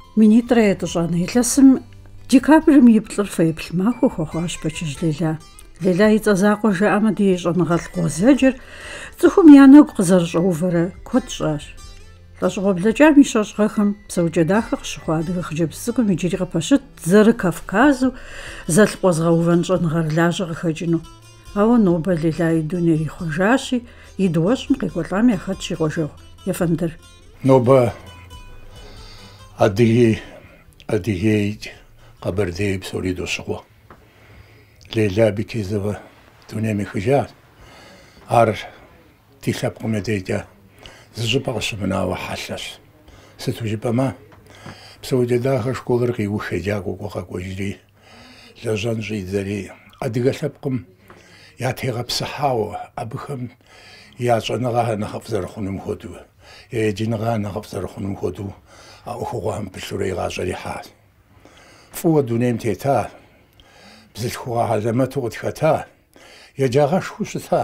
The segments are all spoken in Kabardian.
Министры тушаны илэсым декабрым иплӏыр феплъ махуэ хуэхъуащ Бэчыжь Лейлэ. Лейлэ и цӏэ закъуэ жаӏэмэ ди щӏэныгъэлӏ гъуэзэджэр цӏыхум я нэгу къызэрыщӏэувэрэ куэд щӏащ. ЛӀэщӏыгъуэ блэкӏам и щэщӏгъэхэм псэукӏэ дахэ къыщыхъуа адыгэ хъыджэбз цӏыкӏум иджыри къыпэщыт дзэры Кавказу зэлъ къуэзгъэувэн щӏэныгъэр лажьэ къыхэкӏыну. Ауэ нобэ Лейлэ и дунейр ихъуэжащи, и дуэщӏым къекӏуэлӏам яхэтщ и къуажэгъу Ефэндыр. Нобэ Адыгей, Къэбэрдей псори дощыгъуэ. Лейлэ Бекезова дунейм ихыжащ. Ар ди лъэпкъым едейкӏэ зы щӏыпӏэ къыщымынауэ хьэлъэщ. Сыту жыпӏэмэ, псэукӏэ дахэ школыр къиух еджакӏуэ къэкӏуэжри, лэжьэн щӏидзэри, адыгэ лъэпкъым ятегъэпсыхьауэ, абыхэм я щӏэныгъэ нэхъыфӏ зэрыхъунум хуэдэу, я еджэныгъэ нэхъыфӏ зэрыхъунум хуэдэу а ӏуэхугъуэхэм пылъурэ игъащӏэрихьащ. Фӏыуэ дунейм тета, бзылъхугъэ хьэлэмэту къытхэта, еджагъэшхуэу щыта.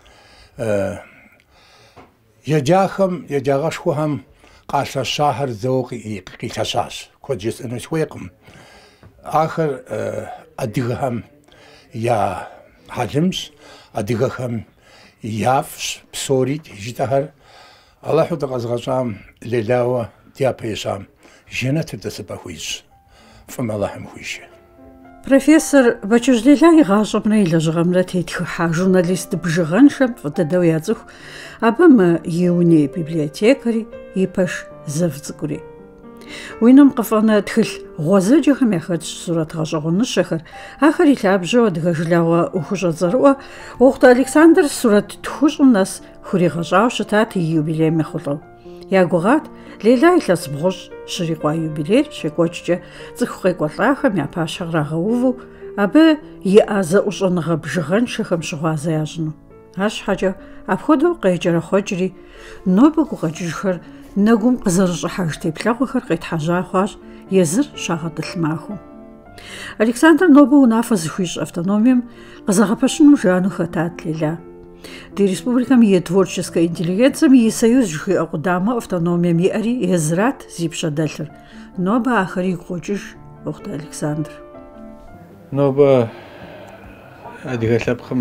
Еджагъэшхуэхэм къалъэ щахьыр зэуэ къилъэщащ. Куэд жысӏэну схуейкъым. Ахэр адыгэхэм я хьэлымщ, адыгэхэм яфӏщ, псори жытӏэхэр. Аллахьу дыкъэзгъэщӏам, Лейлауэ дяпэ ищӏам жэнэтыр дэсыпӏэ хуищӏ. Фӏым Аллахьым хуищэ. Профессор Бэчыжь Лейлэ и гъащӏэмрэ и лэжьыгъэмрэ тетхыхьа журналист бжыгъэншэм фӏы дыдэу яцӏыху, абы мы и уней библиотекэри и пэш зэв цӏыкӏури. Уи нэм къыфӏэнэ тхылъ гъуэзэджэхэм яхэтщ сурэт гъэщӏэгъуэныщэхэр. Ахэр и лъабжьэу адыгэ жылэгъуэ ӏуэхущӏэ цӏэрыӏуэ Ӏуэхут Александр сурэт тхущӏым нэс хуригъэщӏауэ щытат и юбилейм ехъулӏэу. Я гугъат Лейлэ илъэс бгъущӏ щырикъуа юбилейр щекӏуэкӏкӏэ цӏыху къекӏуэлӏахэм я пащэ кърагъэуву, абы иӏэ зэӏущӏэныгъэ бжыгъэншэхэм щыгъуазэ ящӏыну. Арщхьэкӏэ апхуэдэу къеджэрэхъуэкӏри, нобэ гукъэкӏыжхэр нэгум къызэрыщӏыхьэж теплъэгъуэхэр къетхьэжьа хъуащ езыр щагъэтӏылъ махуэм. Александр нобэ унафэ зыхуищӏ автономием къызэгъэпэщыну жану хэтат Лейлэ. Ди республикэм и творческой интеллигенцием и союз жыхуиӏэ къудамэ автономием иӏэри езырат зи пщэдэлъыр. Нобэ ахэри къокӏыж Ӏуэхут Александр. Нобэ адыгэ лъэпкъым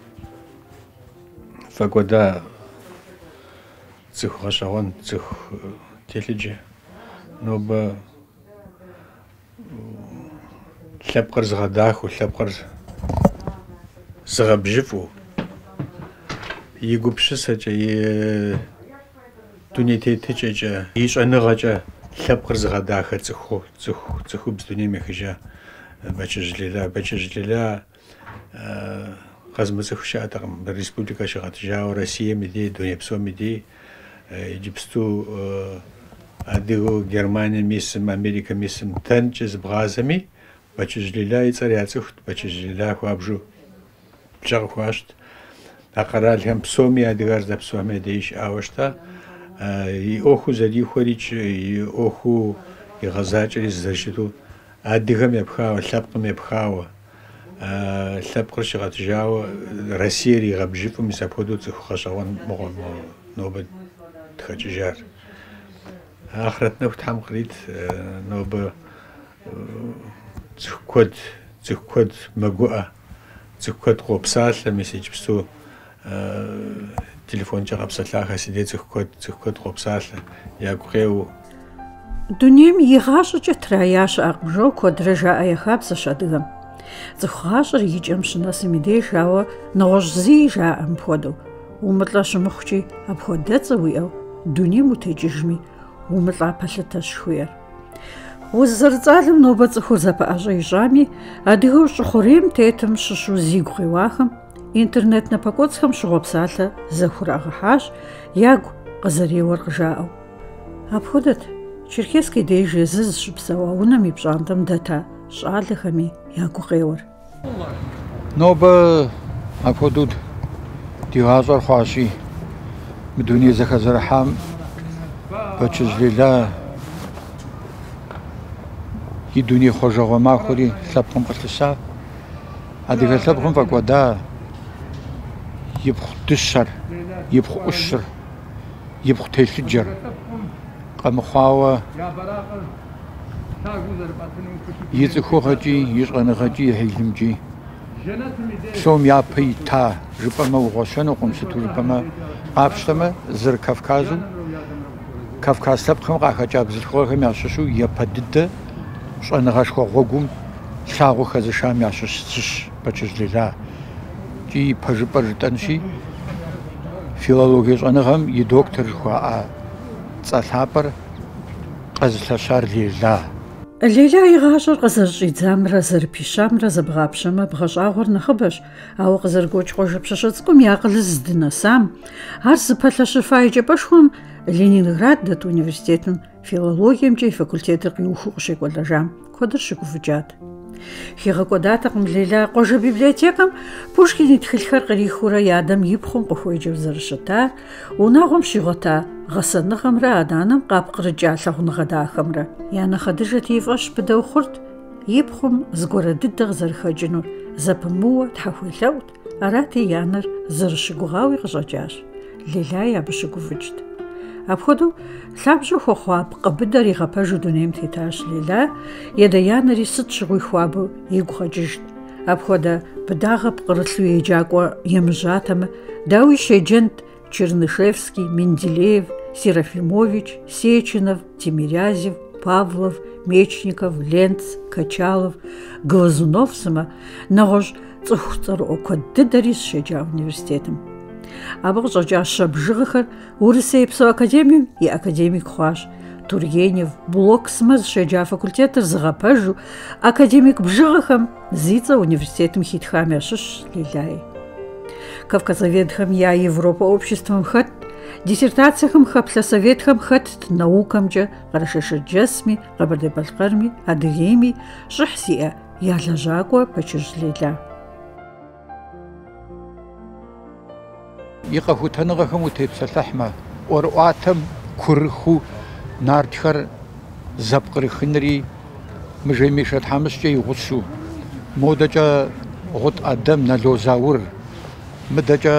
фэкӏуэда цӏыху гъэщӏэгъуэн, цӏыху телъыджэ. Нобэ лъэпкъыр зыгъэдахэу, лъэпкъыр зыгъэбжьыфӏу, и гупщысэкӏэ, и дуней тетыкӏэкӏэ, и щӏэныгъэкӏэ лъэпкъыр зыгъэдахэ цӏыхубз дунейм ехыжа Бэчыжь Лейлэ. Бэчыжь Лейлэ къэзмыцӏыху щыӏэтэкъым. Республикэ щыгъэтыжауэ Россием и дей, дуней псом и дей, иджыпсту адыгэу Германием исым, Америкэм исым тэнкӏэ зыбгъазэми, Бэчыжь Лейлэ и цӏэр яцӏыхут. Бэчыжь Лейлэ хуабжу бжьэ къыхуащт. А къэралхэм псоми адыгэр здэпсэухэм я деж щыӏауэ щыта. И ӏуэхуу зэрихуэрикӏ, и ӏуэхуу игъэзакӏэри зызэрыщыту адыгэм епхауэ, лъэпкъым епхауэ, лъэпкъыр щыгъэтыжауэ Россиер игъэбжьыфу, мис апхуэдэу цӏыху гъэщӏэгъуэн мыгъуэм нобэ тхэкӏыжар. Ахърэт нэху Тхьэм кърит, нобэ цӏыху куэд мэгуӏэ, цӏыху куэд къопсалъэ, мис иджыпсту телефонкӏэ къэпсэлъахэ си дей цӏыху куэд къопсалъэ, ягу къеуэу. Дунейм и гъащӏэкӏэ трая щыӏэкъым жо куэдрэ жаӏэ ехабзэщ адыгэм. Цӏыху гъащӏэр и кӏэм щынэсым и деж, ауэ нэгъуэщӏ зыи жаӏэм пхуэдэу. Умылӏэ щымыхъукӏи, апхуэдэ цӏэ уиӏэу дунейм утекӏыжми, умылӏа пэлъытэщ жыхуиӏэр. Уз зэрыцӏалэм нобэ цӏыхур зэпыӏэщӏэ ищӏами, адыгэу щӏы-хъурейм тетым щыщу зигу къеуахэм интернет напэкӏуэцӏхэм щыгъуэпсалъэ зэхурагъэхьащ, ягу къызэреуэр къыжаӏэу. Апхуэдэт Черкесскэ деж езы зыщыпсэуа унэм и пщӏантӏэм дэта щӏалэхэми ягу къеуэр. Нобэ апхуэдэу ди гъащӏэр хъуащи, мы дуней зэхэзэрыхьам Бэчыжь Лейлэ и дуней хъуэжэгъуэ махуэри лъэпкъым къылъыща. Адыгэ лъэпкъым фӏэкӏуэда ипхъу дыщэр, ипхъу ӏущыр, ипхъу телъыджэр къэмыхъуауэ ицӏыхугъэкӏи ишӏэныгъэкӏи ехьылымкӏи псом япэ ита жыпӏэмэ угъуэщэнукъым, сыту жыпӏэмэ къапщтэмэ зыр Кавказу Кавказ лъэпкъым къахэкӏа бзылъхугъэхэм ящыщу япэ дыдэ щӏэныгъэшхуэ гъуэгум лъагъуэ хэзышам ящыщ цыщ Бэчыжь Лейлэ кӏи ипэ жыпӏэр жытӏэнщи филологие щӏэныгъэм и доктор жыхуаӏа цӏэлъапӏэр къэзылъэщар Лейлэ. Лейлэ и гъащӏэр къызэрыщӏидзамрэ зэрыпищамрэ зэбгъапщэмэ бгъэщӏагъуэр нэхъыбэщ, ауэ къызэрыгуэкӏ къуажэпщэщэ цӏыкӏум и акъылыр здынэсам, ар зыпэлъэщыфа и кӏэпӏэшхуэм Ленинград дэт университетым филологиемкӏэ и факультетыр къиухыу къыщекӏуэлэжам куэдыр щыгуфӏыкӏат. Хигъэкӏуэдатэкъым Лейлэ къуажэ библиотекэм Пушкин и тхылъхэр кърихыурэ и адэм и пхъум къыхуеджэу зэрыщытар, унагъуэм щигъуэта гъэсэныгъэмрэ адэ-анэм къапкърыкӏа лъагъуныгъэ дахэмрэ я нэхъыдыжэт и фӏэщ быдэу хъурт, и пхъум зыгуэрэ дыдэ къызэрыхэкӏынур зэпымыууэ тхьэхуелъэӏут, арати и анэр зэрыщыгугъауи къыщӏэкӏащ. Лейлэ абы щыгуфӏыкӏт. Апхуэдэу лъабжьэ хуэхъуа пкъы быдэр игъэпэжу дунейм тетащ Лейлэ, едэянэри сыт щыгъуи хуабэу игу къэкӏыжт. Апхуэдэ быдагъэ пкъырылъу еджакӏуэ емыжьатэмэ, дауи щеджэнт Чернышевский, Менделеев, Серафимович, Сеченов, Тимирязев, Павлов, Мечников, Ленц, Качалов, Глазунов сымэ нэгъуэщӏ цӏыху цӏэрыӏуэ куэд дыдэри щеджа университетым. Абы къыщӏэкӏа щэ бжыгъэхэр Урысей псо академием и академик хъуащ. Тургенев, Блок сымэ зыщеджа факультетыр зыгъэпэжу академик бжыгъэхэм зи цӏэ университетым хитхам ящыщщ Лейлэ. Кавказоведхэм я Европа обществом хэт, диссертациехэм хэплъэ советхэм хэтт наукэмкӏэ Къэрэшэшэджэсми, Къэбэрдей-Балъкъэрми, Адыгейми щӏыхь зиӏэ я лэжьакӏуэ Бэчыжь Лейлэ. И къэхутэныгъэхэм утепсэлъыхьмэ, ӏуэрыӏуатэм курыху нартхэр зэпкърыхынри мыжемишэ тхьэмыщкӏэ игъусу, модэкӏэ гъут ӏэдэм налозаур, мыдэкӏэ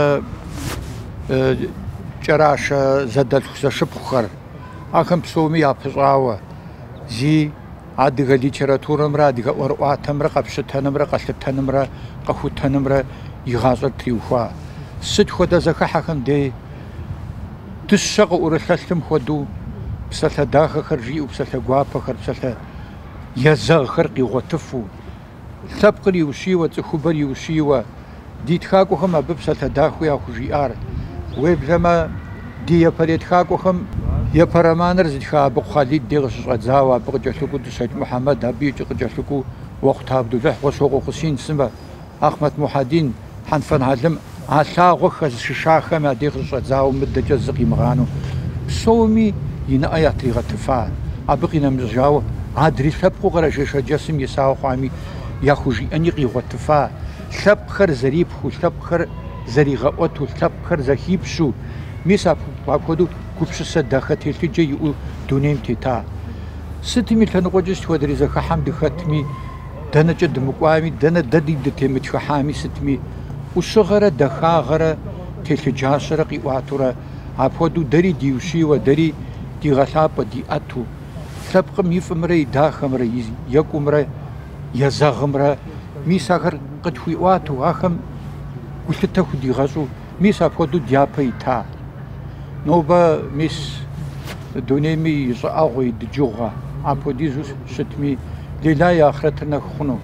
кӏэрашэ зэдэлъху зэшыпхъухэр, ахэм псоми япыщӏауэ зи адыгэ литературэмрэ адыгэ ӏуэрыӏуатэмрэ къэпщытэнымрэ къэлъытэнымрэ къэхутэнымрэ и гъащӏэр триухуа. Сыт хуэдэ зэхыхьэхэм дей дыщэ къыӏурылъэлъым хуэдэу псалъэ дахэхэр жиӏэу, псалъэ гуапэхэр, псалъэ езэгъхэр къигъуэтыфу, лъэпкъыр иущийуэ, цӏыхубэр иущийуэ, ди тхакӏуэхэм абы псалъэ дахэу яхужиӏар. Уеблэмэ ди епэрей тхакӏуэхэм епэ романыр зытха абы Кхъуалид дей къыщыщӏэдзауэ, абы къыкӏэлъыкӏуу Дыщэкӏ Мухьэмэд, абы икӏи къыкӏэлъыкӏуу Уэхъут Абдуллыхь, Уэсогъуэ Хусин сымэ, Ахмэд Мухьэдин, Хьэнфэн Хьэлым, а лъагъуэ хэзыщышахэм я дей къыщыщӏэдзауэ мыдэкӏэ зы къимыгъану псоми и нэӏэ ятригъэтыфа, абы къинэмыжьауэ адрей лъэпкъыу Къэрэшэшэджэсым исауэ хъуами яхужиӏэни къигъуэтыфа, лъэпкъхэр зэрипху, лъэпкъхэр зэригъэӏуэту, лъэпкъхэр зэхипщу, мис апхуэдэу гупщысэ дахэ телъыджэ иӏэу дунейм тета. Сытми лъэныкъуэкӏэ сытхуэдэри зэхыхьэм дыхэтми, дэнэкӏэ дымыкӏуами, дэнэ дэди дытемытхыхьами сытми, ӏущыгъэрэ дахагъэрэ телъыджащэрэ къиӏуатурэ, апхуэдэу дэри диущийуэ, дэри дигъэлъапӏэ, диӏэту, лъэпкъым и фӏымрэ и дахэмрэ, и екӏумрэ, езэгъымрэ, мис ахэр къытхуиӏуату, ахэм гулъытэ худигъэщӏу, мис апхуэдэу дяпэ ита. Нобэ мис дунейми и щӏыӏэгъуэ, и дыджыгъуэ апхуэдизу щытми, Лейлэ и ахъырэтыр нэху хъуну.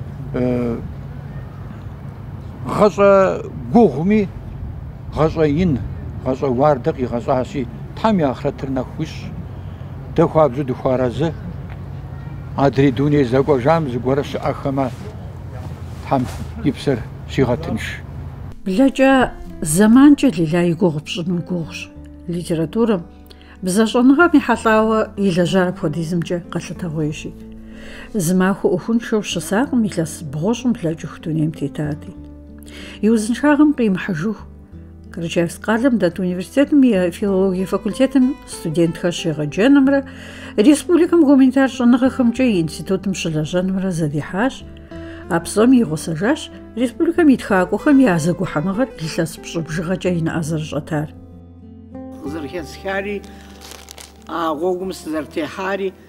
Гъэщӏэ гугъуми, гъэщӏэ ин, гъэщӏэ уардэ къигъэщӏащи, Тхьэм и ахъырэтыр нэху уищӏ. Дэ хуабжьу дыхуарэзы, адрей дуней зэкӏуэжам зыгуэрэ щыӏэхэмэ, Тхьэм и псэр щигъэтынш. Блэкӏэ зэманкӏэ Лейлэ и гугъу пщӏыну гугъущ. Литературэм бзэщӏэныгъэм ихьэлӏауэ и лэжьар апхуэдизымкӏэ къэлъытэгъуейщи. Зы махуэ ӏуэхуншэу щысакъым илъэс бгъущӏым блэкӏыху дунейм тетати. И узыншагъым къимыхьыжыху Карачаевск къалэм дэт университетым и филологие факультетым студентхэр щегъэджэнымрэ республикэм гуманитар щӏэныгъэхэмкӏэ и институтым щылэжьэнымрэ зэдихьащ. А псом игъусэжащ республикэм и тхакӏуэхэм я зэгухьэныгъэр илъэс пщӏы бжыгъэкӏэ и нэӏэ зэрыщӏэтар. Зэрыхесхари, гъуэгум сызэрытехьари,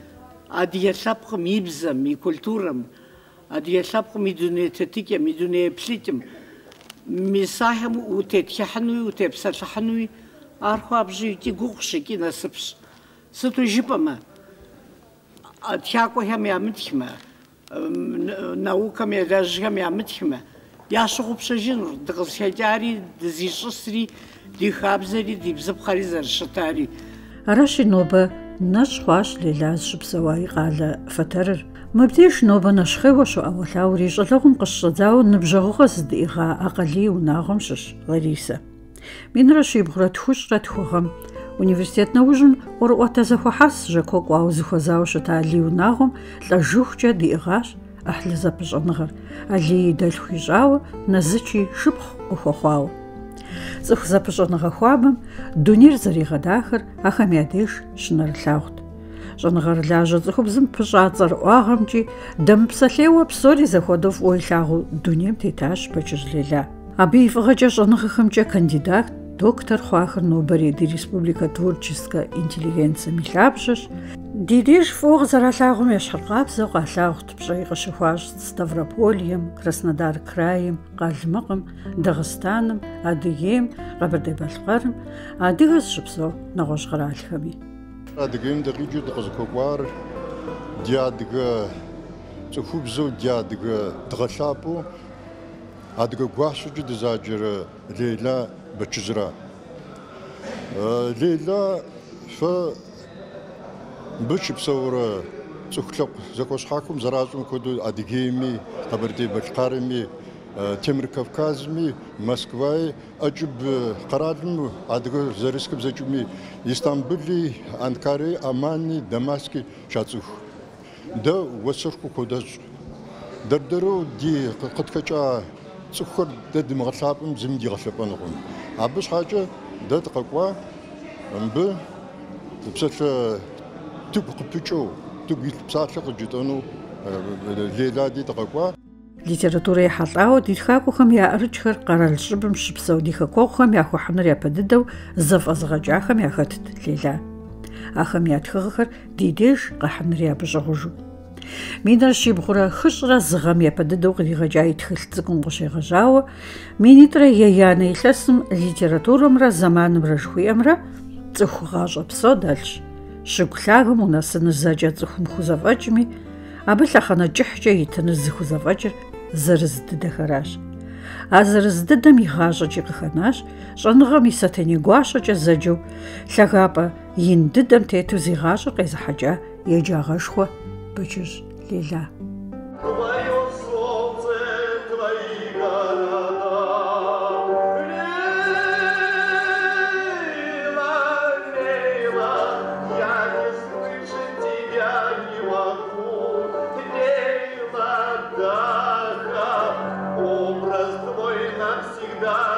Адыгэ лъэпкъым и бзэм, и культурэм, адыгэ лъэпкъым и дуней тетыкӏэм, и дуней плъыкӏым, ми сахьэм утетхыхьынуи, утепсэлъыхьынуи, ар хуабжьу икӏи гугъущ, икӏи насыпщ. Сыту жыпӏэмэ, тхакӏуэхэм ямытхмэ, наукэм елэжьхэм ямытхмэ, ящыгъупщэжынур дыкъызхэкӏари, дызищӏысри, ди хабзэри, ди бзыпхъэри зэрыщытари. Аращи нобэ нэщӏ хъуащ Лейлэ зыщыпсэуа и къалэ фэтэрыр. Мыбдеж нобэ нэщхъейуэ щыӏэуэлъауэри щӏалэгъум къыщыщӏэдзауэ ныбжьэгъугъэ зыдиӏыгъа Акъалий унагъуэм щыщ Ларисэ. Минрэ щибгъурэ тхущӏрэ тхугъэм университет нэужьым ӏуэрыӏуэтэ зэхуэхьэс жьэко кӏуауэ зыхуэзауэ щыта Алий унагъуэм лӏэжыхукӏэ диӏыгъащ ӏыхьлы зэпыщӏэныгъэр, Алий дэлъху ищӏауэ нэзычи шыпхъу къыхуэхъуауэ. Цӏыху зэпыщӏэныгъэ хуабэм дунейр зэригъэдахэр ахэм я деж щынэрылъагъут. Щӏэныгъэр лажьэ цӏыхубзым пыщӏа цӏэрыӏуагъэмкӏи дэмыпсэлъейуэ псори зэхуэдэу фӏыуэ илъагъуу дунейм тетащ Бэчыжь Лейлэ. Абы и фӏыгъэкӏэ щӏэныгъэхэмкӏэ кандидат, доктор хъуахэр Нобэри ди республикэ творческэ интеллигенцием и лъабжьэщ. Ди деж фӏыуэ къызэралъагъум ещхьыркъабзэу къалъагъут пщӏэи къыщыхуащ Ставрополем, Краснодар краем, Къалмыкъым, Дагъыстаным, Адыгейм, Къэбэрдей-Балъкъэрым, адыгэ зыщыпсэу нэгъуэщӏ къэралхэми. Адыгейм дыкъикӏыу дыкъызыхуэкӏуар ди адыгэ цӏыхубзэу, ди адыгэ дгъэлъапӏэу, адыгэ гуащэкӏэ дызаджэрэ Лейлэ Бэчыжьрэ. Лейлэ фэ мыбы щыпсэурэ цӏыху лъэпкъ зэхуэщхьахэм зэращӏым хуэдэу Адыгейми, Къэбэрдей-Балъкъэрми, Темыр-Кавказми, Москваи, ӏэкӏыб къэралым адыгэ зэрыскъым зэкӏыми, Истамбули, Анкари, Амани, Дамаски щацӏыху. Дэ уэсырхъу хуодэщӏ. Дэрдэрэу ди къытхэкӏа цӏыхухэр дэ дымыгъэлъапӏэм зыми дигъэлъэпӏэнукъым. Абы щхьэкӏэ дэ дыкъэкӏуа мыбы псэлъэ тыгу къыпыкӏэу, тыгу илъ псалъэ къыджытӏэну Лейлади дыкъэкӏуа. Литературэ ехьэлӏауэ ди тхакӏуэхэм я ӏэрыкӏхэр къэрал щӏыбым щыпсэу ди хэкӏуэгъухэм яхуэхьыныр япэдыдэу зэфӏэзыгъэкӏахэм яхэтт Лейлэ. Ахэм я тхыгъэхэр ди деж къэхьыныр абы щӏэгъужу. Минрэ щибгъурэ хыщӏрэ зыгъэм япэдыдэу къригъэкӏа и тхылъ цӏыкӏум къыщегъэжьауэ, минитӏрэ еянэ илъэсым литературэмрэ зэманымрэ жыхуиӏэмрэ цӏыху гъащӏэ псо дэлъщ. Щыгу лъагэм унэсыныр зэкӏэ цӏыхум хузэфӏэкӏми, абы лъэхъэнэ кӏыхькӏэ итыныр зыхузэфӏэкӏыр зырыз дыдэхэращ. А зырыз дыдэм и гъащӏэкӏи къыхэнащ щӏэныгъэм и сатэней гуащэкӏэ зэджэу лъагапӏэ ин дыдэм тету зи гъащӏэр къезыхьэкӏа еджагъэшхуэ Бэчыжь Лейлэ. Образ твой навсегда.